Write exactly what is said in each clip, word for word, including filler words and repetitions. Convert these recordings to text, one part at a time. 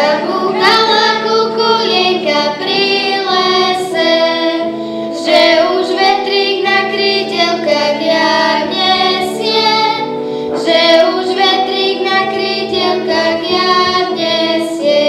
Zabúkala kukulienka pri lese, že už vetrík na krídelkách jar nesie, že už vetrík na krídelkách jar nesie.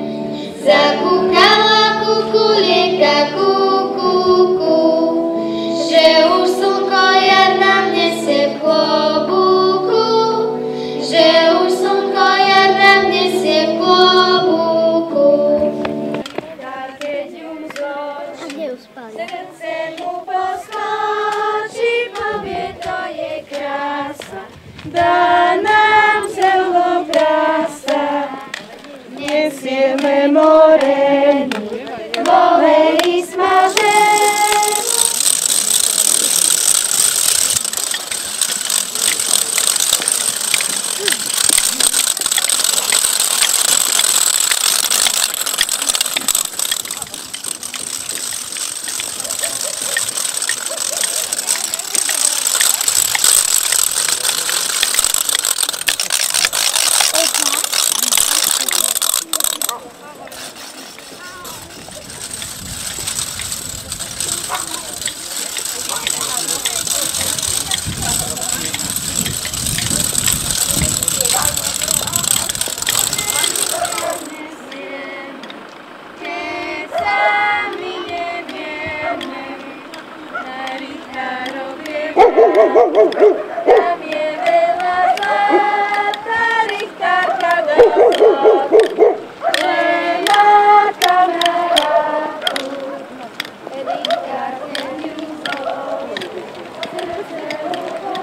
Zakúkala kukulienka ku, ku, ku, že už slnko jar nám nesie v klobúku, že už slnko jar nám nesie v klobúku. Tak keď ju zloží, srdce mu poskočí, povie, to je krása, dá nám celú krása. Nesieme morenu, vo heri smaženú. Tam je veľa zlata, richtárka dá zlatu, len má kamarátu, richtárka ju zloží, srdce mu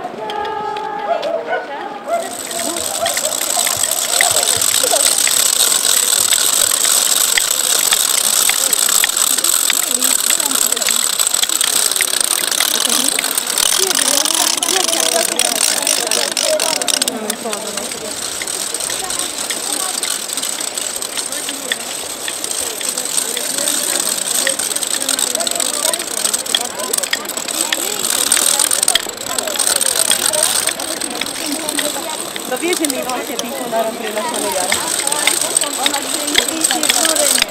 To vie, že my vlastne píšu na rom prinašali jar. Ona píše zúrenie.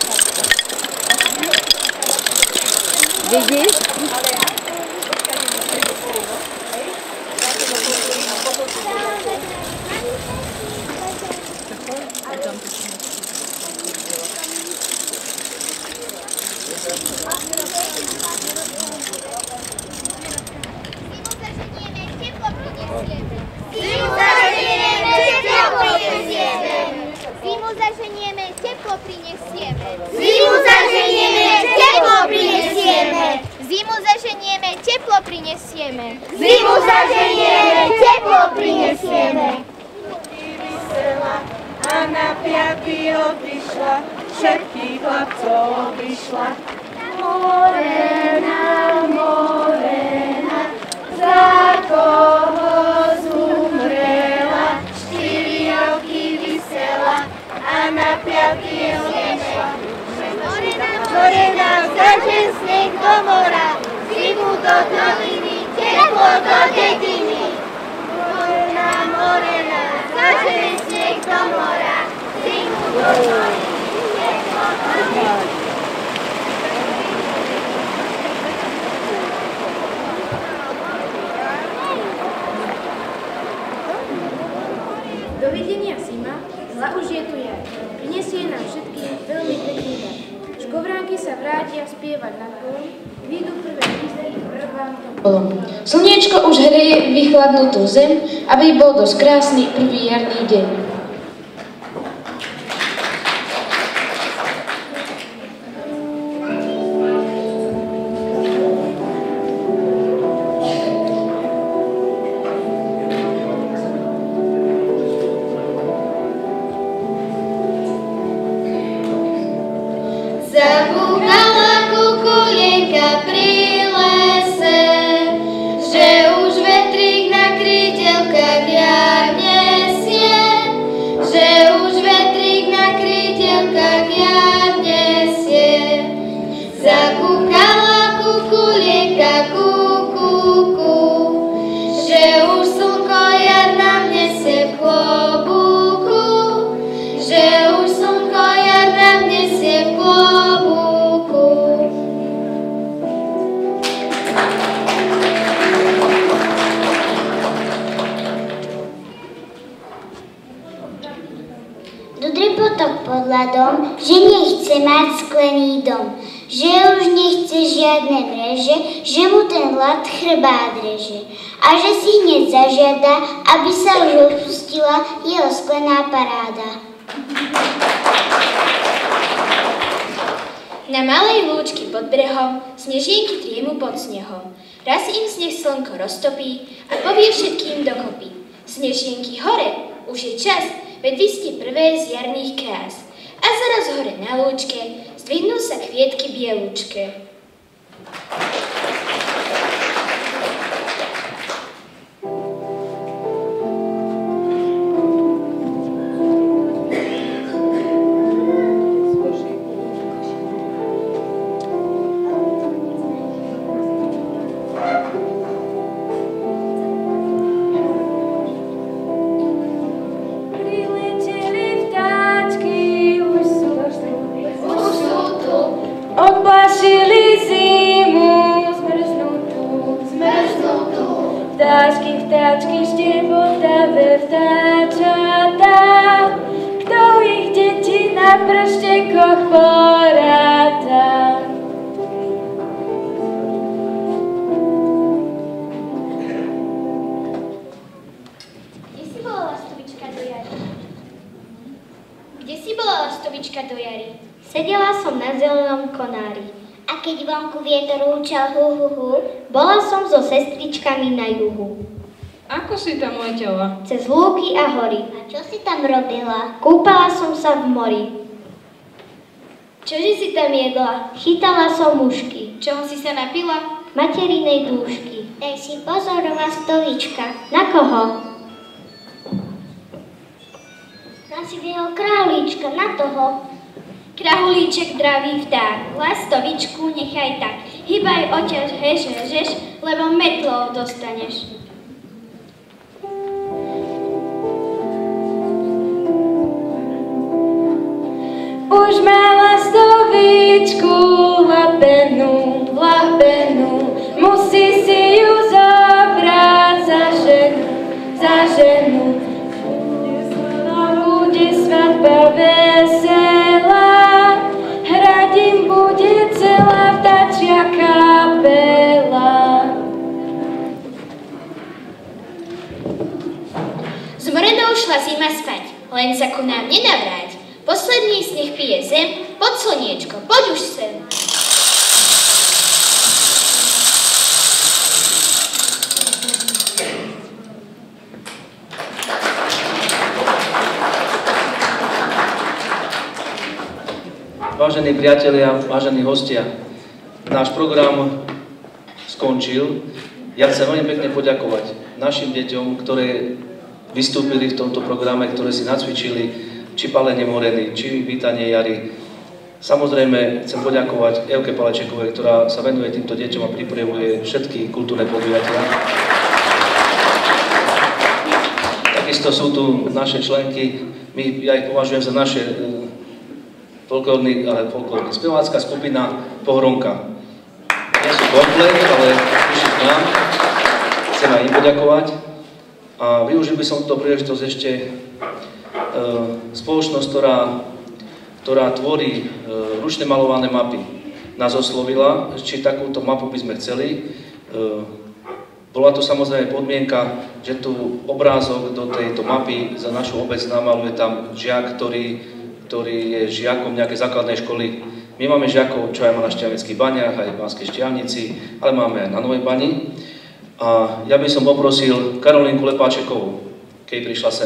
Vidíš? Zimu zaženieme, teplo prinesieme. Zimu zaženieme, teplo prinesieme. Zimu zaženieme, teplo prinesieme. Zimu zaženieme, teplo prinesieme. Vysela a na piaty odišla, všetkých chlapcov obišla. Morena, morena, za koho zumrela, štyri roky vysela a na piaty odišla. Morena, vzažen sneh do mora, zimu do doliny, teplo do dediny. Morena, morena, vzažen sneh do mora, zimu do doliny, teplo do dediny. Dovidenia zima, zla už je tu jar. Prinesie nám všetkým veľmi pekný dar. Škovránky sa vrátia spievať na pôl, výjdu prvé lístky v prvám tomu. Slniečko už hreje vychladnutú zem, aby bol dosť krásny prvý jarný deň. Zabúkala kukulienka pri lese, že už vetrík na krídelkách jar nesie, že už vetrík na krídelkách jar nesie. Zakúkala kukulienka ku, ku, ku, že už slnko jar nám nesie v klobúku, že už slnko jar príkladom, že nechce mať sklený dom, že už nechce žiadne mreže, že mu ten ľad chrbát reže a že si hneď zažiada, aby sa už odpustila jeho sklená paráda. Na malej lúčky pod brehom snežienky triemu pod snehom. Raz im sneh slnko roztopí a povie všetkým dokopy. Snežienky hore, už je čas, veď vy ste prvé z jarných krás. A zaraz hore na lúčke zdvihnú sa kvietky bielúčke. Sedela som na zelenom konári a keď vonku vietor húčal hu, hu, hu, bola som so sestričkami na juhu. Ako si tam letela? Cez lúky a hory. A čo si tam robila? Kúpala som sa v mori. Čože si tam jedla? Chytala som mušky. Čoho si sa napila? Materinej dúšky. Daj si pozor, lastovička. Na koho? Na sivého kráľíčka, na toho. Krahulíček dravý vták, lastovičku nechaj tak. Hýbaj oťaž, hež, hežeš, lebo metlou dostaneš. Už má lastovičku labenú, labenú, musí si ju zobrať za ženu, za ženu. Bude svadba veselá, hrať im bude celá vtáčia kapela. Zmorenou šla zima spať, len sa ku nám nenavráť. Posledný sneh pije zem, pod slniečko, poď už sem. Vážení priatelia, vážení hostia, náš program skončil. Ja chcem veľmi pekne poďakovať našim deťom, ktoré vystúpili v tomto programe, ktoré si nacvičili či palenie moreny, či vítanie jary. Samozrejme chcem poďakovať Evke Palečekovej, ktorá sa venuje týmto deťom a pripravuje všetky kultúrne podujatia. Takisto sú tu naše členky, my, ja ich považujem za naše folklórny, ale folklórny, spevácka skupina Pohronka. Nie sú komplet, ale prišli k nám. Chcem aj im poďakovať. A využil by som túto príležitosť ešte e, spoločnosť, ktorá, ktorá tvorí e, ručne malované mapy. Nás oslovila, či takúto mapu by sme chceli. E, bola to samozrejme podmienka, že tu obrázok do tejto mapy za našu obec namaluje tam žiak, ktorý ktorý je žiakom nejakej základnej školy. My máme žiakov, čo aj má na Štiavnických baniach, aj v Banskej Štiavnici, ale máme aj na Novej Bani. A ja by som poprosil Karolínku Lepáčekovú, keď prišla sem.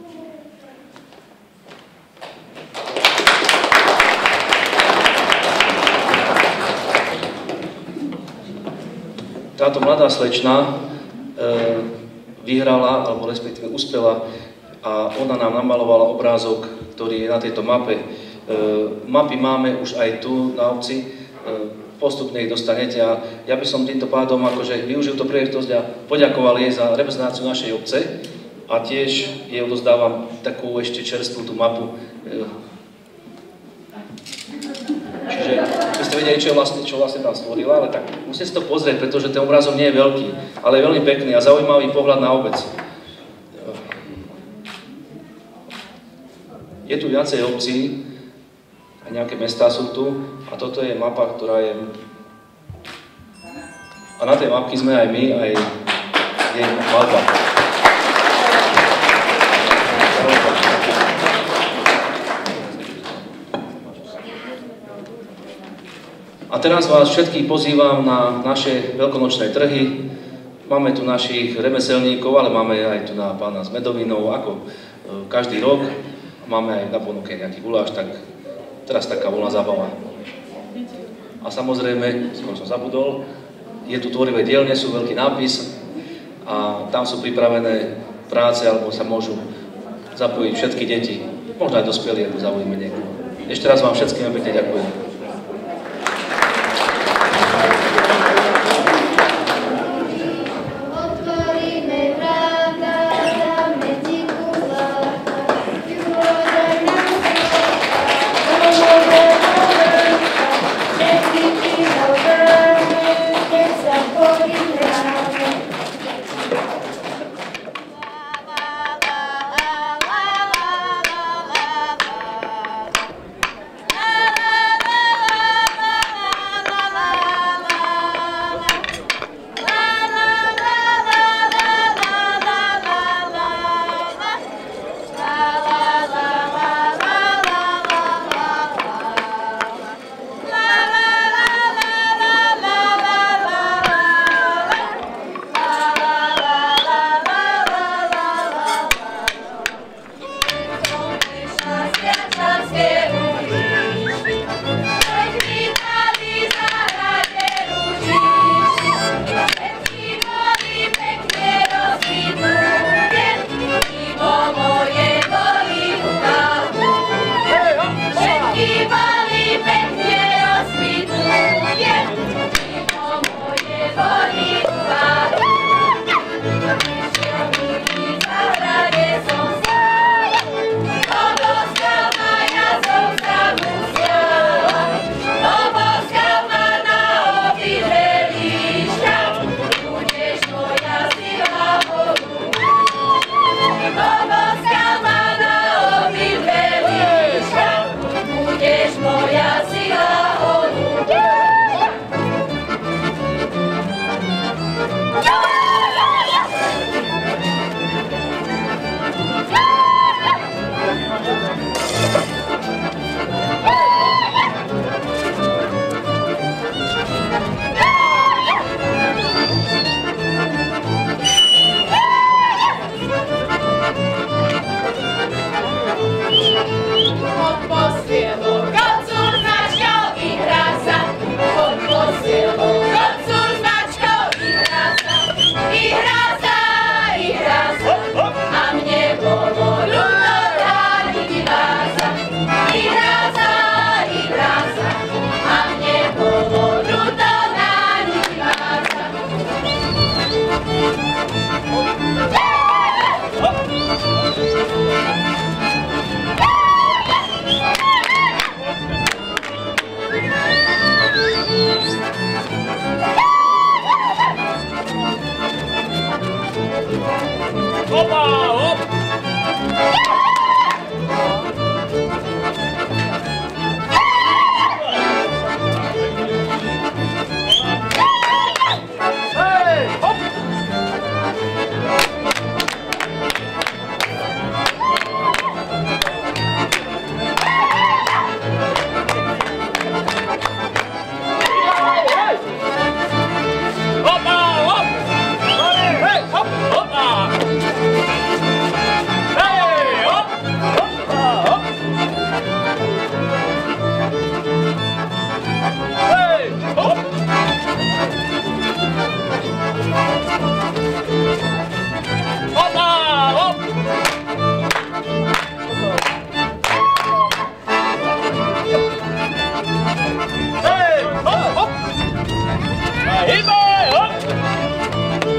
Táto mladá slečna e, vyhrala, alebo respektíve uspela, a ona nám namalovala obrázok, ktorý je na tejto mape. E, mapy máme už aj tu na obci, e, postupne ich dostanete a ja by som týmto pádom akože využil to príležitosť a poďakoval jej za reprezentáciu našej obce a tiež jej odozdávam takú ešte čerstvú tú mapu. E, čiže by ste vedeli, čo vlastne, čo vlastne tam stvorila, ale tak musíte si to pozrieť, pretože ten obrázok nie je veľký, ale je veľmi pekný a zaujímavý pohľad na obec. Je tu viacej obcí, a nejaké mestá sú tu. A toto je mapa, ktorá je... A na tej mapke sme aj my, aj jej malba. A teraz vás všetkých pozývam na naše veľkonočné trhy. Máme tu našich remeselníkov, ale máme aj tu na pána z Medovinov, ako e, každý rok. Máme aj na ponuke nejaký guláš, tak teraz taká voľná zábava. A samozrejme, skôr som zabudol, je tu tvorivé dielne, sú veľký nápis a tam sú pripravené práce, alebo sa môžu zapojiť všetky deti, možno aj dospelí, ako zaujíme niekoho. Ešte raz vám všetkým pekne ďakujem.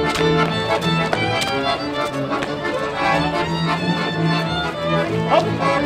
Hop!